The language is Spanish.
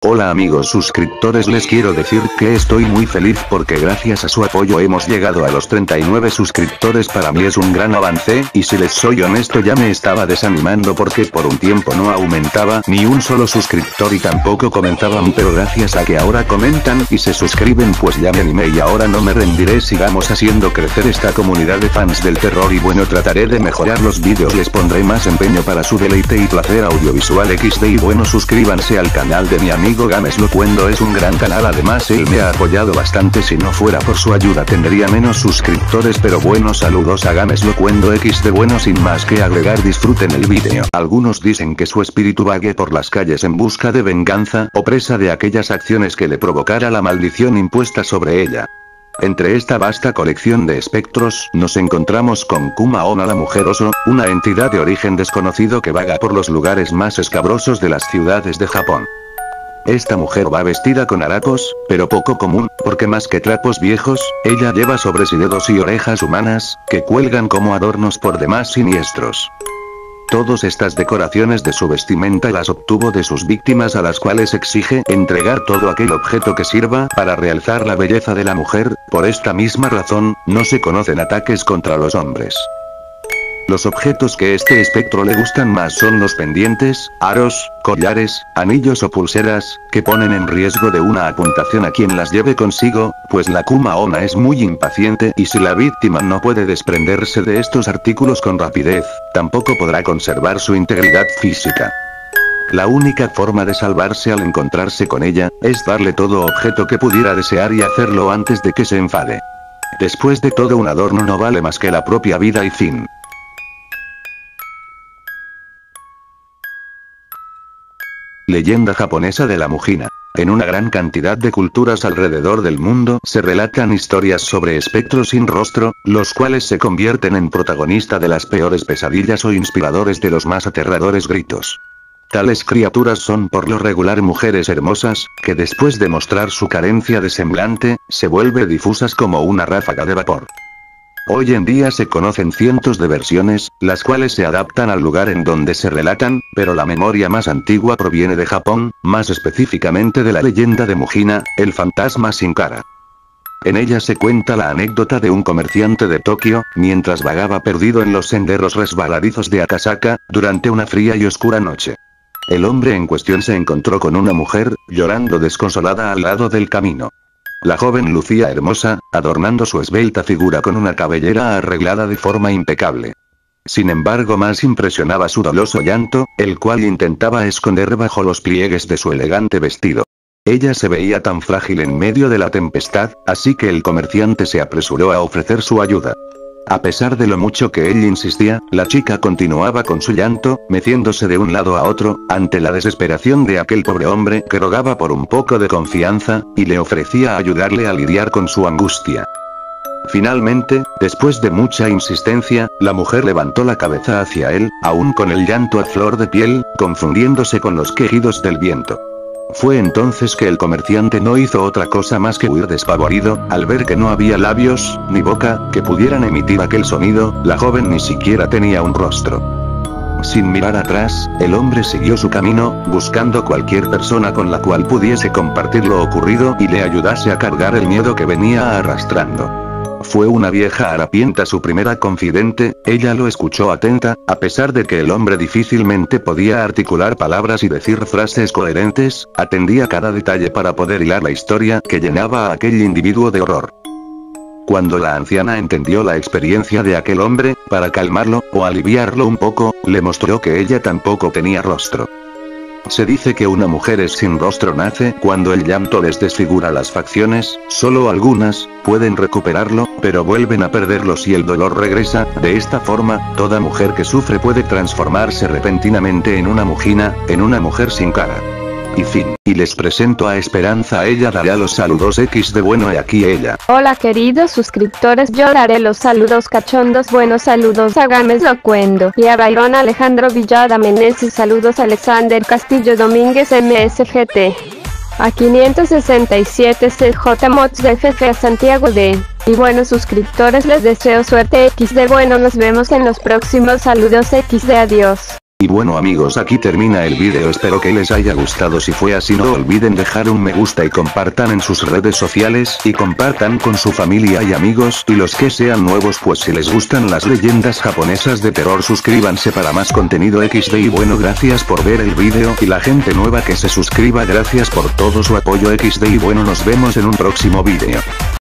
Hola amigos suscriptores, les quiero decir que estoy muy feliz porque gracias a su apoyo hemos llegado a los 39 suscriptores. Para mí es un gran avance, y si les soy honesto ya me estaba desanimando porque por un tiempo no aumentaba ni un solo suscriptor y tampoco comentaban, pero gracias a que ahora comentan y se suscriben pues ya me animé y ahora no me rendiré. Sigamos haciendo crecer esta comunidad de fans del terror y bueno, trataré de mejorar los vídeos, les pondré más empeño para su deleite y placer audiovisual XD. Y bueno, suscríbanse al canal de mi amigo Games Locuendo, es un gran canal, además él me ha apoyado bastante, si no fuera por su ayuda tendría menos suscriptores, pero bueno, saludos a Games Locuendo XD. Bueno, sin más que agregar, disfruten el vídeo. Algunos dicen que su espíritu vague por las calles en busca de venganza, o presa de aquellas acciones que le provocara la maldición impuesta sobre ella. Entre esta vasta colección de espectros, nos encontramos con Kuma-onna, la mujer oso, una entidad de origen desconocido que vaga por los lugares más escabrosos de las ciudades de Japón. Esta mujer va vestida con harapos, pero poco común, porque más que trapos viejos, ella lleva sobre sí dedos y orejas humanas, que cuelgan como adornos por demás siniestros. Todas estas decoraciones de su vestimenta las obtuvo de sus víctimas, a las cuales exige entregar todo aquel objeto que sirva para realzar la belleza de la mujer. Por esta misma razón, no se conocen ataques contra los hombres. Los objetos que este espectro le gustan más son los pendientes, aros, collares, anillos o pulseras, que ponen en riesgo de una apuntación a quien las lleve consigo, pues la Kuma-onna es muy impaciente y si la víctima no puede desprenderse de estos artículos con rapidez, tampoco podrá conservar su integridad física. La única forma de salvarse al encontrarse con ella, es darle todo objeto que pudiera desear y hacerlo antes de que se enfade. Después de todo, un adorno no vale más que la propia vida y fin. Leyenda japonesa de la Mujina. En una gran cantidad de culturas alrededor del mundo se relatan historias sobre espectros sin rostro, los cuales se convierten en protagonista de las peores pesadillas o inspiradores de los más aterradores gritos. Tales criaturas son por lo regular mujeres hermosas, que después de mostrar su carencia de semblante, se vuelven difusas como una ráfaga de vapor. Hoy en día se conocen cientos de versiones, las cuales se adaptan al lugar en donde se relatan, pero la memoria más antigua proviene de Japón, más específicamente de la leyenda de Mujina, el fantasma sin cara. En ella se cuenta la anécdota de un comerciante de Tokio, mientras vagaba perdido en los senderos resbaladizos de Akasaka, durante una fría y oscura noche. El hombre en cuestión se encontró con una mujer, llorando desconsolada al lado del camino. La joven lucía hermosa, adornando su esbelta figura con una cabellera arreglada de forma impecable. Sin embargo, más impresionaba su doloso llanto, el cual intentaba esconder bajo los pliegues de su elegante vestido. Ella se veía tan frágil en medio de la tempestad, así que el comerciante se apresuró a ofrecer su ayuda. A pesar de lo mucho que él insistía, la chica continuaba con su llanto, meciéndose de un lado a otro, ante la desesperación de aquel pobre hombre que rogaba por un poco de confianza, y le ofrecía ayudarle a lidiar con su angustia. Finalmente, después de mucha insistencia, la mujer levantó la cabeza hacia él, aún con el llanto a flor de piel, confundiéndose con los quejidos del viento. Fue entonces que el comerciante no hizo otra cosa más que huir despavorido, al ver que no había labios, ni boca, que pudieran emitir aquel sonido. La joven ni siquiera tenía un rostro. Sin mirar atrás, el hombre siguió su camino, buscando cualquier persona con la cual pudiese compartir lo ocurrido y le ayudase a cargar el miedo que venía arrastrando. Fue una vieja harapienta su primera confidente, ella lo escuchó atenta, a pesar de que el hombre difícilmente podía articular palabras y decir frases coherentes, atendía cada detalle para poder hilar la historia que llenaba a aquel individuo de horror. Cuando la anciana entendió la experiencia de aquel hombre, para calmarlo, o aliviarlo un poco, le mostró que ella tampoco tenía rostro. Se dice que una mujer es sin rostro nace cuando el llanto les desfigura las facciones, solo algunas pueden recuperarlo, pero vuelven a perderlo si el dolor regresa. De esta forma, toda mujer que sufre puede transformarse repentinamente en una mujina, en una mujer sin cara. Y fin. Y les presento a Esperanza, ella dará los saludos XD. Bueno, y aquí ella. Hola queridos suscriptores, yo daré los saludos cachondos. Buenos saludos a Games Locuendo y a Byron Alejandro Villada Meneses. Saludos a Alexander Castillo Domínguez MSGT. A 567 CJ Mods de FF a Santiago D. Y buenos suscriptores, les deseo suerte XD. Bueno, nos vemos en los próximos saludos XD. Adiós. Y bueno amigos, aquí termina el vídeo, espero que les haya gustado. Si fue así, no olviden dejar un me gusta y compartan en sus redes sociales, y compartan con su familia y amigos, y los que sean nuevos, pues si les gustan las leyendas japonesas de terror, suscríbanse para más contenido XD. Y bueno, gracias por ver el vídeo, y la gente nueva que se suscriba, gracias por todo su apoyo XD. Y bueno, nos vemos en un próximo vídeo.